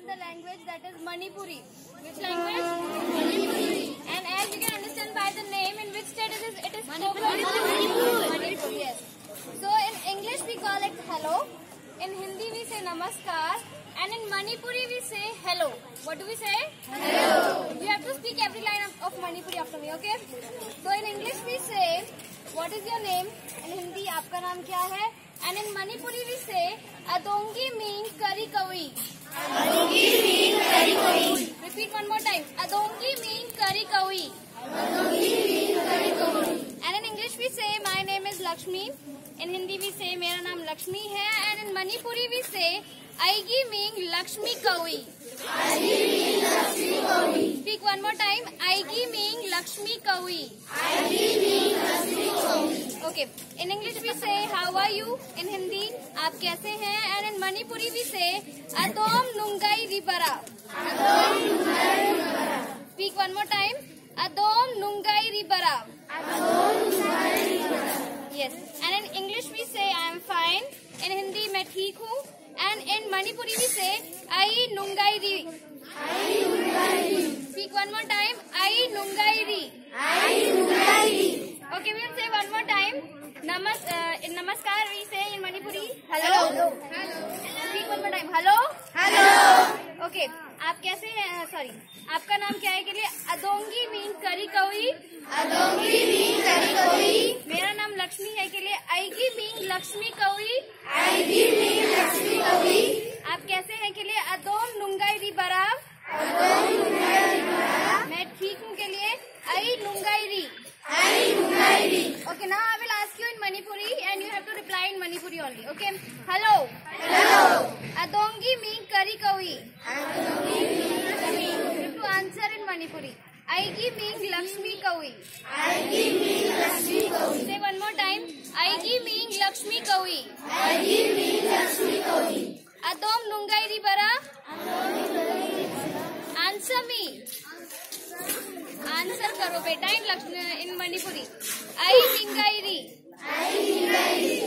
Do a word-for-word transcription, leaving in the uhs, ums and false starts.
the language that is Manipuri. Which language? Manipuri. And as you can understand by the name, in which state it is, it is spoken? Manipur. Manipur, yes. So in English we call it hello. In Hindi we say namaskar. And in Manipuri we say hello. What do we say? Hello. You have to speak every line of, of Manipuri after me, okay? So in English we say, what is your name? In Hindi, आपका नाम क्या है? And in Manipuri we say, Adongi mean kari kawi. Adongi mean kari kawi. Repeat one more time. Adongi mean kari kawi. Adongi mean kari kawi. And in English we say, my name is Lakshmi. In Hindi we say, मेरा नाम लक्ष्मी है. And in Manipuri we say, Aigi mean Lakshmi kawi. Aigi mean Lakshmi kawi. Speak one more time. Aigi mean Lakshmi kawi. Aigi mean Lakshmi kawi. Okay. In English we say, how are you? In Hindi, आप कैसे हैं? And in Manipuri we say, Adom nungai ribara. Adom nungai ribara. Speak one more time. Adom nungai ribara. Adom nungai ribara. Yes. And in English we say, I am fine. In Hindi, मैं ठीक हूँ. And in Manipuri we say, Ai nungai ri. Ai nungai ri. Speak one more time. Ai nungai ri. Ai nungai ri. Okay, we will say one more time. Namas, uh, in Namaskar we say in Manipuri, hello. Hello. Hello. Speak one more time. Hello. Hello. Okay. आप कैसे हैं? Sorry. आपका नाम क्या है के लिए? Adongi mean kari kawi. Adongi mean kari kawi. मेरा नाम लक्ष्मी है के लिए Aigi mean Lakshmi kawi. Aigi mean Lakshmi kawi. आप कैसे हैं के लिए Adom nungai ri barav. Adom nungai ri barav. मैं ठीक हूँ के लिए Ai nungai ri. Ai nungai ri. Okay, now I will ask you in Manipuri and you have to reply in Manipuri only. Okay. Hello. Hello. Adongi mean kari kawi. Adongi mean kari kawi. You have to answer in Manipuri. Aigi mean Lakshmi kawi. Aigi mean Lakshmi kawi. Say one more time. Aigi mean Lakshmi kawi. Aigi mean Lakshmi kawi. Adom nungai ri bara. Adom nungai ri bara. Answer me. Answer करो बेटा in Lakshmi in Manipuri. Ai nungai ri. Ai nungai ri.